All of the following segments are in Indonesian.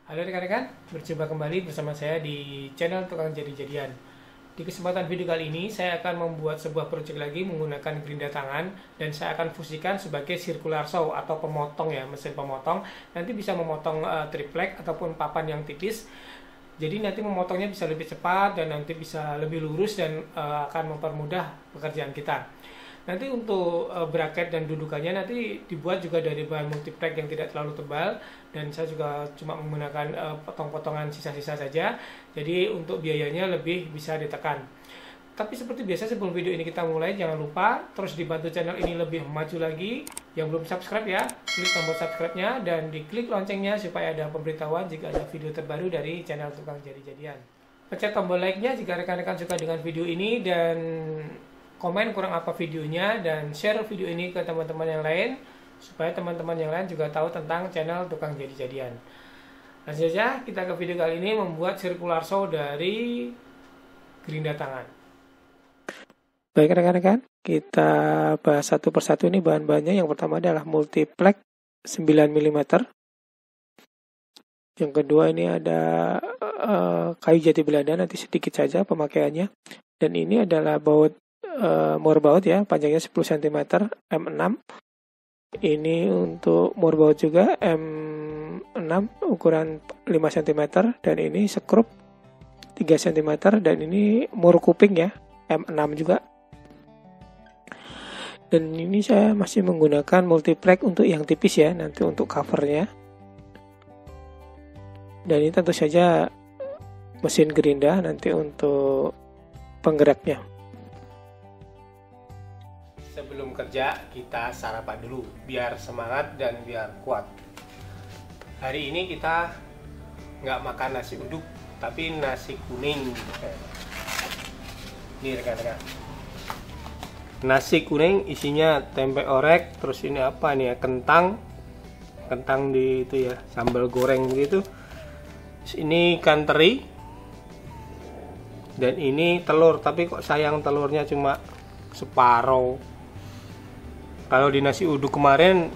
Halo rekan-rekan, berjumpa kembali bersama saya di channel Tukang Jadi-Jadian. Di kesempatan video kali ini, saya akan membuat sebuah proyek lagi menggunakan gerinda tangan dan saya akan fungsikan sebagai circular saw atau pemotong ya, mesin pemotong. Nanti bisa memotong triplek ataupun papan yang tipis. Jadi nanti memotongnya bisa lebih cepat dan nanti bisa lebih lurus dan akan mempermudah pekerjaan kita. Nanti untuk bracket dan dudukannya nanti dibuat juga dari bahan multiplek yang tidak terlalu tebal dan saya juga cuma menggunakan potong-potongan sisa-sisa saja. Jadi untuk biayanya lebih bisa ditekan. Tapi seperti biasa sebelum video ini kita mulai, jangan lupa terus dibantu channel ini lebih maju lagi. Yang belum subscribe ya, klik tombol subscribe-nya dan diklik loncengnya supaya ada pemberitahuan jika ada video terbaru dari channel Tukang Jadi-Jadian. Pencet tombol like-nya jika rekan-rekan suka dengan video ini dan komen kurang apa videonya dan share video ini ke teman-teman yang lain supaya teman-teman yang lain juga tahu tentang channel Tukang Jadi-Jadian. Langsung saja kita ke video kali ini membuat circular saw dari gerinda tangan. Baik rekan-rekan, kita bahas satu persatu ini bahan-bahannya. Yang pertama adalah multiplek 9 mm. Yang kedua ini ada kayu jati Belanda, nanti sedikit saja pemakaiannya. Dan ini adalah baut moorbaut ya, panjangnya 10 cm M6. Ini untuk moorbaut juga M6 ukuran 5 cm dan ini sekrup 3 cm dan ini moor kuping ya, M6 juga. Dan ini saya masih menggunakan multiplek untuk yang tipis ya, nanti untuk covernya. Dan ini tentu saja mesin gerinda nanti untuk penggeraknya. Sebelum kerja kita sarapan dulu biar semangat dan biar kuat. Hari ini kita nggak makan nasi uduk tapi nasi kuning. Ini rekan-rekan, nasi kuning isinya tempe orek, terus ini apa nih ya, kentang di itu ya, sambal goreng gitu. Terus ini ikan teri dan ini telur, tapi kok sayang telurnya cuma separuh. Kalau di nasi uduk kemarin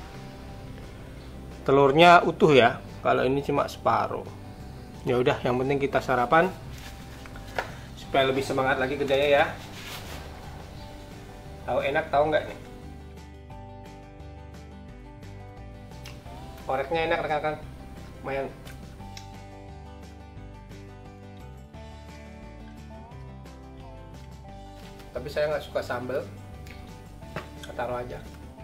telurnya utuh ya, kalau ini cuma separuh. Ya udah, yang penting kita sarapan supaya lebih semangat lagi kerjanya ya. Tahu enak, tahu nggak nih? Oreknya enak rekan-rekan, lumayan. Tapi saya nggak suka sambal, taruh aja.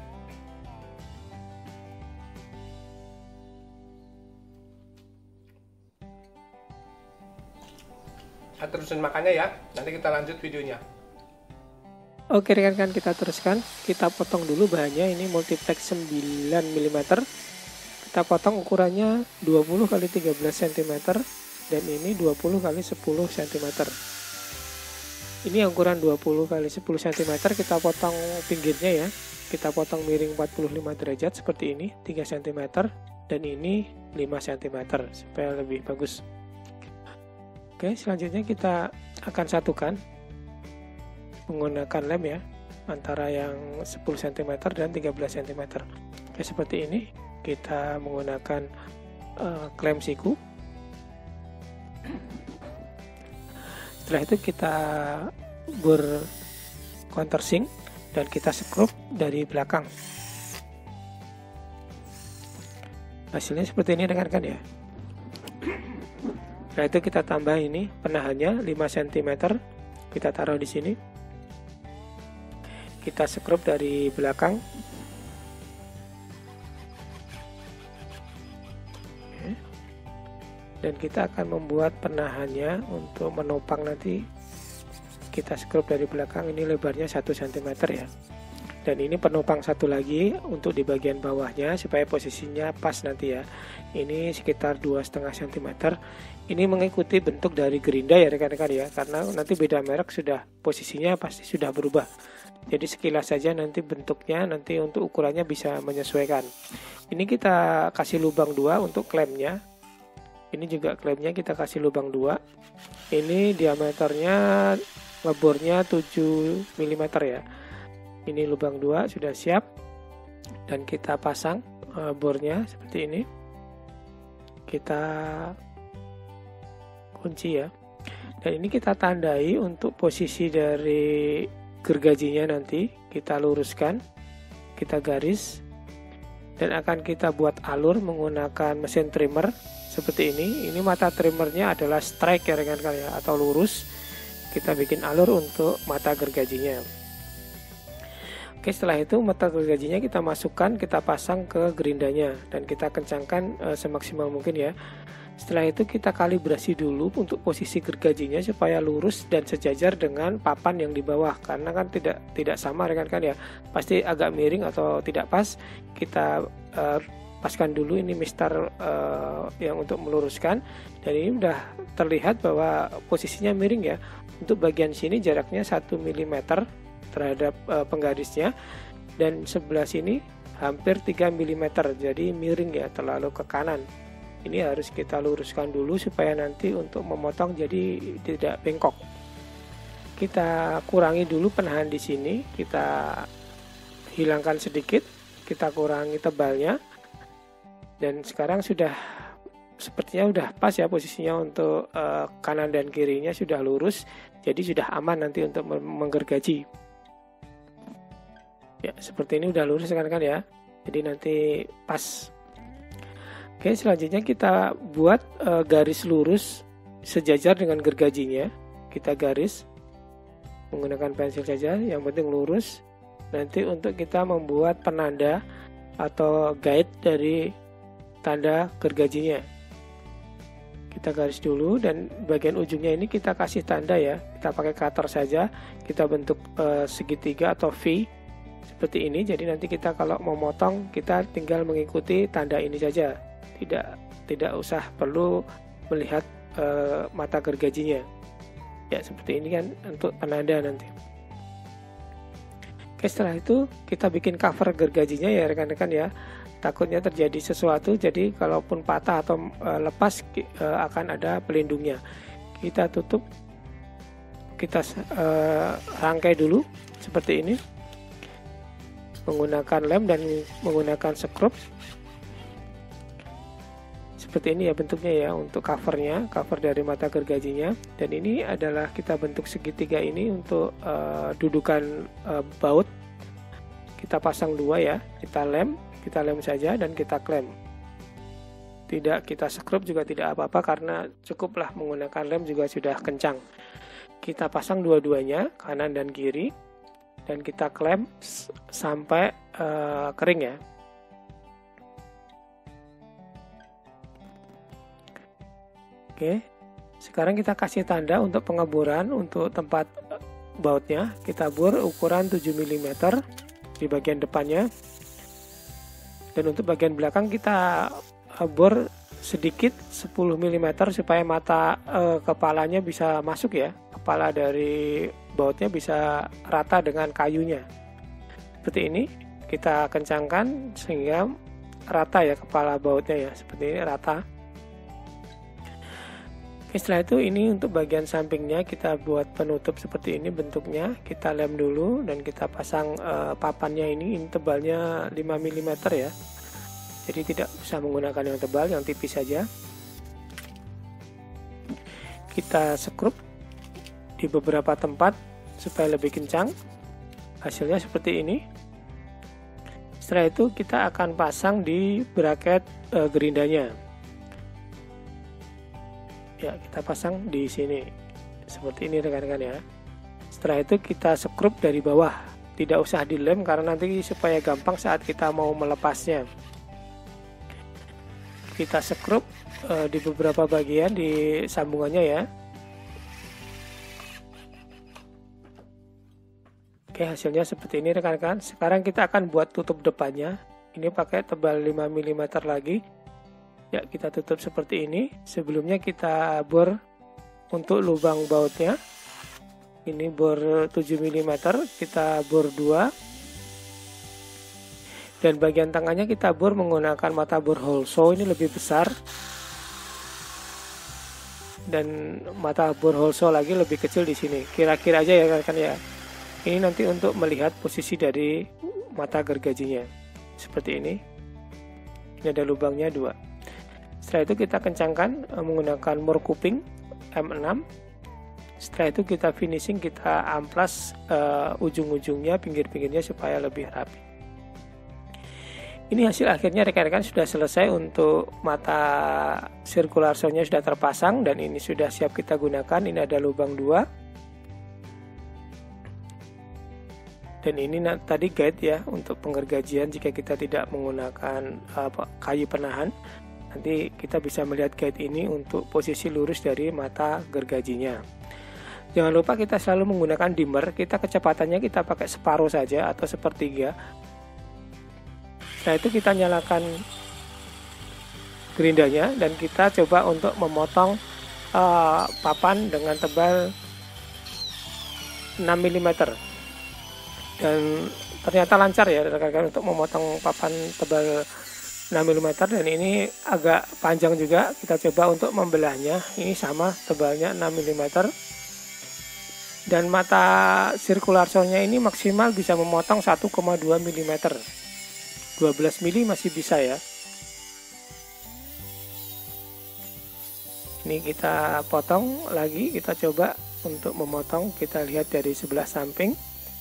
Kita terusin makannya ya, nanti kita lanjut videonya. Oke rekan-rekan, kita teruskan. Kita potong dulu bahannya. Ini multiplek 9 mm. Kita potong ukurannya 20 x 13 cm dan ini 20 x 10 cm. Ini ukuran 20 x 10 cm. Kita potong pinggirnya ya. Kita potong miring 45 derajat seperti ini, 3 cm dan ini 5 cm supaya lebih bagus. Oke, selanjutnya kita akan satukan menggunakan lem ya, antara yang 10 cm dan 13 cm. Oke, seperti ini. Kita menggunakan klem siku. Setelah itu kita bor countersink dan kita skrup dari belakang. Hasilnya seperti ini rekan-rekan ya. Setelah itu kita tambah ini penahannya 5 cm. Kita taruh di sini. Kita skrup dari belakang. Dan kita akan membuat penahannya untuk menopang nanti. Kita skrup dari belakang, ini lebarnya 1 cm ya. Dan ini penopang satu lagi untuk di bagian bawahnya supaya posisinya pas nanti ya. Ini sekitar 2,5 cm. Ini mengikuti bentuk dari gerinda ya rekan-rekan ya, karena nanti beda merek sudah posisinya pasti sudah berubah. Jadi sekilas saja nanti bentuknya, nanti untuk ukurannya bisa menyesuaikan. Ini kita kasih lubang 2 untuk klemnya. Ini juga klemnya kita kasih lubang 2. Ini diameternya ngebornya 7 mm ya. Ini lubang 2 sudah siap dan kita pasang bornya seperti ini. kita kunci ya. Dan ini kita tandai untuk posisi dari gergajinya, nanti kita luruskan, kita garis, dan akan kita buat alur menggunakan mesin trimmer seperti ini. Ini mata trimmernya adalah strike ya rekan-rekan ya, atau lurus. Kita bikin alur untuk mata gergajinya. Oke, setelah itu mata gergajinya kita masukkan, kita pasang ke gerindanya, dan kita kencangkan semaksimal mungkin ya. Setelah itu kita kalibrasi dulu untuk posisi gergajinya supaya lurus dan sejajar dengan papan yang di bawah, karena kan tidak sama rekan-rekan ya, pasti agak miring atau tidak pas. Kita paskan dulu ini mistar yang untuk meluruskan, dan ini udah terlihat bahwa posisinya miring ya. Untuk bagian sini jaraknya 1 mm terhadap penggarisnya, dan sebelah sini hampir 3 mm, jadi miring ya, terlalu ke kanan. Ini harus kita luruskan dulu supaya nanti untuk memotong jadi tidak bengkok. Kita kurangi dulu penahan di sini, kita hilangkan sedikit, kita kurangi tebalnya, dan sekarang sudah sepertinya udah pas ya posisinya untuk kanan dan kirinya sudah lurus, jadi sudah aman nanti untuk menggergaji. Ya, seperti ini udah lurus kan ya, jadi nanti pas. Oke, selanjutnya kita buat garis lurus sejajar dengan gergajinya. Kita garis menggunakan pensil saja, yang penting lurus. Nanti untuk kita membuat penanda atau guide dari tanda gergajinya, kita garis dulu, dan bagian ujungnya ini kita kasih tanda ya. Kita pakai cutter saja, kita bentuk segitiga atau V seperti ini. Jadi nanti kita kalau mau motong, kita tinggal mengikuti tanda ini saja. Tidak usah perlu melihat mata gergajinya ya, seperti ini kan untuk penanda nanti. Oke, setelah itu kita bikin cover gergajinya ya rekan-rekan ya, takutnya terjadi sesuatu, jadi kalaupun patah atau lepas akan ada pelindungnya. Kita tutup, kita rangkai dulu seperti ini menggunakan lem dan menggunakan skrup. Seperti ini ya bentuknya ya untuk covernya, cover dari mata gergajinya. Dan ini adalah kita bentuk segitiga ini untuk dudukan baut. Kita pasang dua ya, kita lem saja dan kita klem. Tidak kita skrup juga tidak apa-apa, karena cukuplah menggunakan lem juga sudah kencang. Kita pasang dua-duanya, kanan dan kiri, dan kita klem sampai kering ya. Oke, sekarang kita kasih tanda untuk pengeboran untuk tempat bautnya. Kita bor ukuran 7 mm di bagian depannya, dan untuk bagian belakang kita bor sedikit 10 mm supaya mata kepalanya bisa masuk ya. Kepala dari bautnya bisa rata dengan kayunya. Seperti ini kita kencangkan sehingga rata ya kepala bautnya ya, seperti ini rata. Setelah itu ini untuk bagian sampingnya kita buat penutup seperti ini bentuknya. Kita lem dulu dan kita pasang papannya ini tebalnya 5 mm ya. Jadi tidak usah menggunakan yang tebal, yang tipis saja. Kita skrup di beberapa tempat supaya lebih kencang. Hasilnya seperti ini. Setelah itu kita akan pasang di bracket gerindanya. Ya, kita pasang di sini seperti ini rekan-rekan ya. Setelah itu kita skrup dari bawah, tidak usah dilem karena nanti supaya gampang saat kita mau melepasnya. Kita skrup di beberapa bagian di sambungannya ya. Oke, hasilnya seperti ini rekan-rekan. Sekarang kita akan buat tutup depannya. Ini pakai tebal 5 mm lagi. Ya, kita tutup seperti ini. Sebelumnya kita bor untuk lubang bautnya. Ini bor 7 mm, kita bor 2. Dan bagian tengahnya kita bor menggunakan mata bor hole saw, ini lebih besar. Dan mata bor hole saw lagi lebih kecil di sini. Kira-kira aja ya kan ya. Ini nanti untuk melihat posisi dari mata gergajinya. Seperti ini. Ini ada lubangnya 2. Setelah itu kita kencangkan menggunakan mur kuping M6. Setelah itu kita finishing, kita amplas ujung-ujungnya, pinggir-pinggirnya supaya lebih rapi. Ini hasil akhirnya rekan-rekan, sudah selesai untuk mata circular saw-nya sudah terpasang dan ini sudah siap kita gunakan. Ini ada lubang 2. Dan ini tadi guide ya untuk penggergajian jika kita tidak menggunakan kayu penahan. Nanti kita bisa melihat guide ini untuk posisi lurus dari mata gergajinya. Jangan lupa kita selalu menggunakan dimmer. Kita kecepatannya kita pakai separuh saja atau sepertiga. Setelah itu kita nyalakan gerindanya dan kita coba untuk memotong papan dengan tebal 6 mm. Dan ternyata lancar ya rekan-rekan untuk memotong papan tebal 6 mm, dan ini agak panjang juga. Kita coba untuk membelahnya, ini sama tebalnya 6 mm. Dan mata circular saw-nya ini maksimal bisa memotong 1,2 mm. 12 mm masih bisa ya. Ini kita potong lagi, kita coba untuk memotong, kita lihat dari sebelah samping.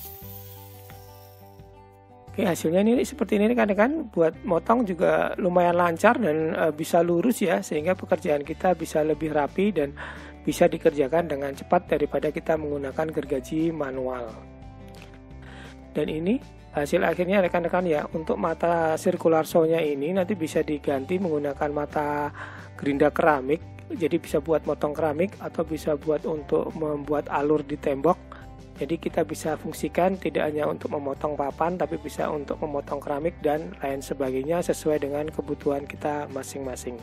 Oke, hasilnya ini seperti ini rekan-rekan. Buat motong juga lumayan lancar dan bisa lurus ya, sehingga pekerjaan kita bisa lebih rapi dan bisa dikerjakan dengan cepat daripada kita menggunakan gergaji manual. Dan ini hasil akhirnya rekan-rekan ya. Untuk mata circular saw-nya ini nanti bisa diganti menggunakan mata gerinda keramik. Jadi bisa buat motong keramik atau bisa buat untuk membuat alur di tembok. Jadi kita bisa fungsikan tidak hanya untuk memotong papan, tapi bisa untuk memotong keramik dan lain sebagainya sesuai dengan kebutuhan kita masing-masing.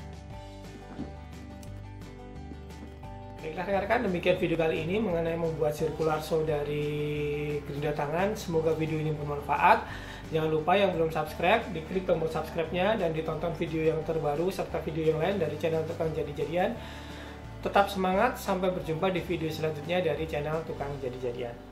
Baiklah rekan-rekan, demikian video kali ini mengenai membuat circular saw dari gerinda tangan. Semoga video ini bermanfaat. Jangan lupa yang belum subscribe, diklik tombol subscribe-nya dan ditonton video yang terbaru serta video yang lain dari channel Tukang Jadi-Jadian. Tetap semangat, sampai berjumpa di video selanjutnya dari channel Tukang Jadi-Jadian.